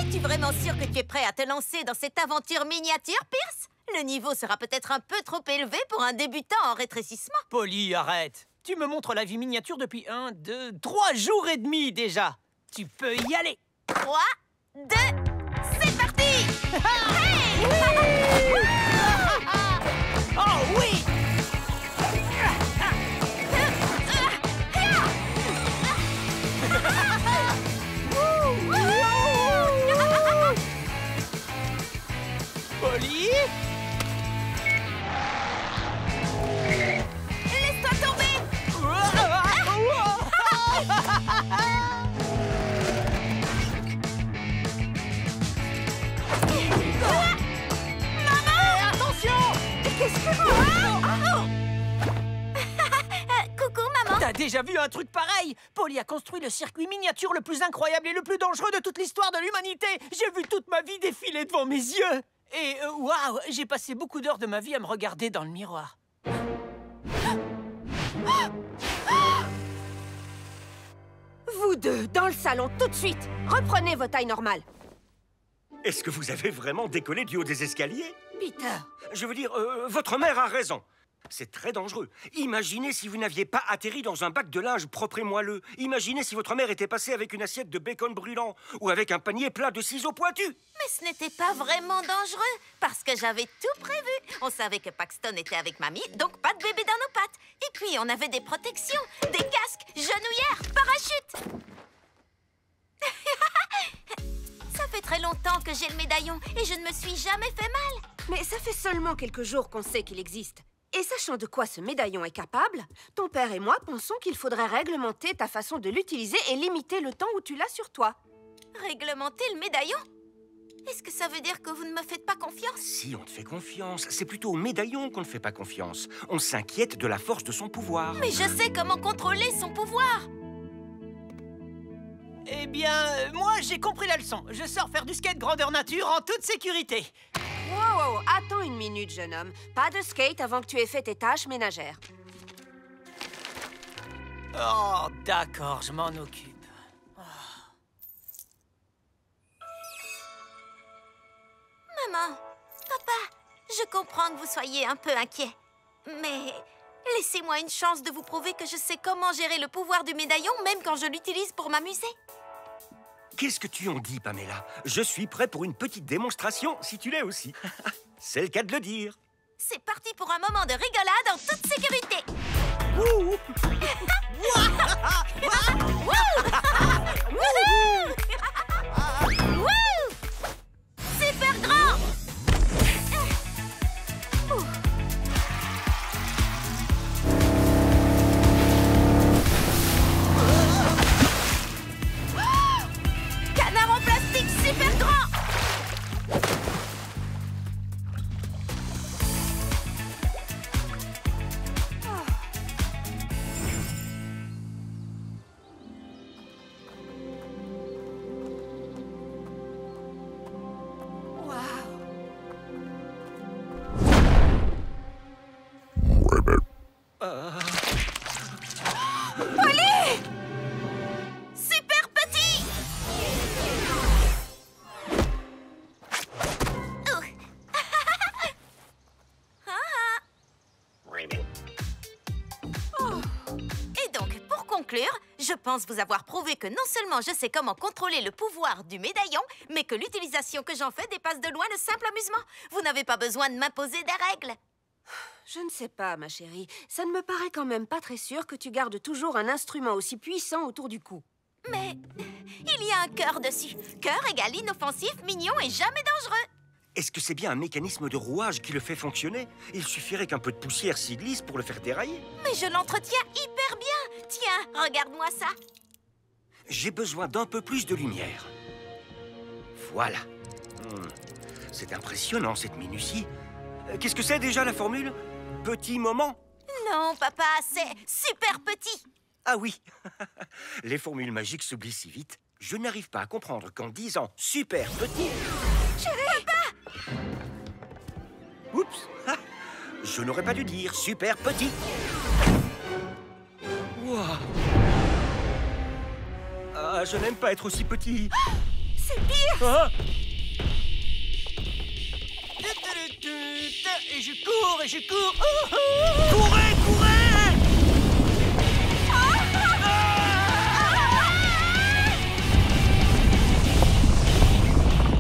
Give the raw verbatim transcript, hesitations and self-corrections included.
Es-tu vraiment sûr que tu es prêt à te lancer dans cette aventure miniature, Pierce? Le niveau sera peut-être un peu trop élevé pour un débutant en rétrécissement. Polly, arrête. Tu me montres la vie miniature depuis un, deux, trois jours et demi déjà. Tu peux y aller. Trois, deux, c'est parti. Hey! Oh oui! Polly? Laisse-toi tomber. Maman! Attention! Qu'est-ce que... Coucou, maman. T'as déjà vu un truc pareil? Polly a construit le circuit miniature le plus incroyable et le plus dangereux de toute l'histoire de l'humanité. J'ai vu toute ma vie défiler devant mes yeux. Et euh, waouh, j'ai passé beaucoup d'heures de ma vie à me regarder dans le miroir. Vous deux, dans le salon, tout de suite. Reprenez vos tailles normales. Est-ce que vous avez vraiment décollé du haut des escaliers? Peter. Je veux dire, euh, votre mère a raison. C'est très dangereux. Imaginez si vous n'aviez pas atterri dans un bac de linge propre et moelleux. Imaginez si votre mère était passée avec une assiette de bacon brûlant ou avec un panier plein de ciseaux pointus. Mais ce n'était pas vraiment dangereux, parce que j'avais tout prévu. On savait que Paxton était avec mamie, donc pas de bébé dans nos pattes. Et puis, on avait des protections, des casques, genouillères, parachutes. Ça fait très longtemps que j'ai le médaillon et je ne me suis jamais fait mal. Mais ça fait seulement quelques jours qu'on sait qu'il existe. Et sachant de quoi ce médaillon est capable, ton père et moi pensons qu'il faudrait réglementer ta façon de l'utiliser et limiter le temps où tu l'as sur toi. Réglementer le médaillon? Est-ce que ça veut dire que vous ne me faites pas confiance? Si, on te fait confiance. C'est plutôt au médaillon qu'on ne fait pas confiance. On s'inquiète de la force de son pouvoir. Mais je sais comment contrôler son pouvoir. Eh bien, euh, moi, j'ai compris la leçon. Je sors faire du skate grandeur nature en toute sécurité. Wow, wow, wow, attends une minute, jeune homme. Pas de skate avant que tu aies fait tes tâches ménagères. Oh, d'accord, je m'en occupe. Oh. Maman, papa, je comprends que vous soyez un peu inquiet. Mais laissez-moi une chance de vous prouver que je sais comment gérer le pouvoir du médaillon, même quand je l'utilise pour m'amuser. Qu'est-ce que tu en dis, Pamela? Je suis prêt pour une petite démonstration, si tu l'es aussi. C'est le cas de le dire. C'est parti pour un moment de rigolade en toute sécurité. Ouh. Super grand. Canard en plastique super grand. Polly! Super petit! Oh. Oh. Et donc, pour conclure, je pense vous avoir prouvé que non seulement je sais comment contrôler le pouvoir du médaillon, mais que l'utilisation que j'en fais dépasse de loin le simple amusement. Vous n'avez pas besoin de m'imposer des règles. Je ne sais pas, ma chérie. Ça ne me paraît quand même pas très sûr que tu gardes toujours un instrument aussi puissant autour du cou. Mais il y a un cœur dessus. Cœur égale inoffensif, mignon et jamais dangereux. Est-ce que c'est bien un mécanisme de rouage qui le fait fonctionner? Il suffirait qu'un peu de poussière s'y glisse pour le faire dérailler. Mais je l'entretiens hyper bien. Tiens, regarde-moi ça. J'ai besoin d'un peu plus de lumière. Voilà. Hmm. C'est impressionnant, cette minutie. Euh, Qu'est-ce que c'est déjà, la formule? Petit moment? Non, papa, c'est super petit. Ah oui. Les formules magiques s'oublient si vite. Je n'arrive pas à comprendre qu'en disant super petit... Chérie, papa! Oups. Ah, je n'aurais pas dû dire super petit. Wow. Ah, je n'aime pas être aussi petit. c'est pire. Hein? Et je cours et je cours. Oh, oh.